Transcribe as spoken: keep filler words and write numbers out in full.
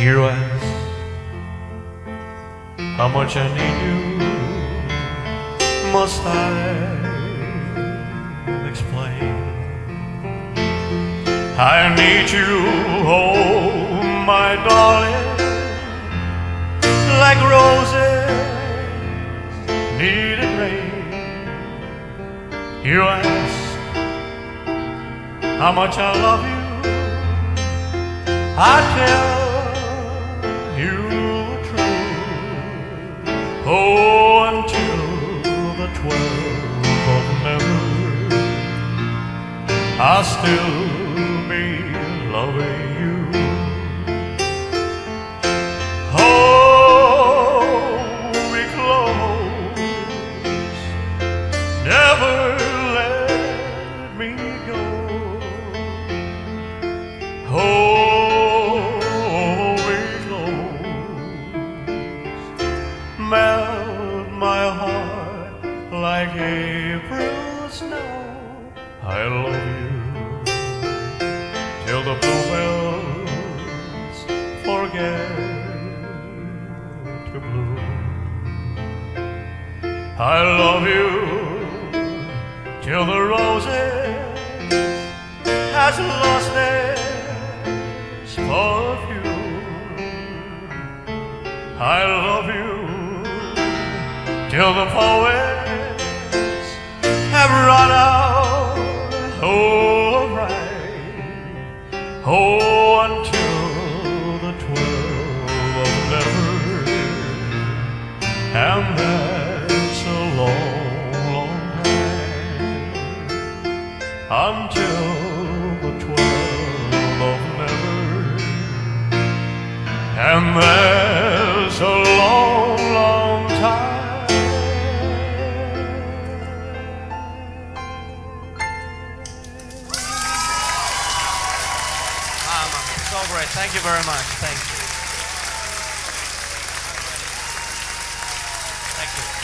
You ask how much I need you. Must I explain? I need you, oh my darling, like roses needed rain. You ask how much I love you. I tell you the truth. Oh, until the twelfth of never, I'll still be loving you. Hold me close, never let me go. Hold me close, melt my heart like April snow. I love you till the bluebells forget to bloom. I love you till the roses has lost their perfume. I love you till the poets have run out of rhyme. Oh, until the twelve of never, and that's a long, long time. Until the twelve of never, and that's a long, long time. Um, so great. Thank you very much. Thank you. Thank you.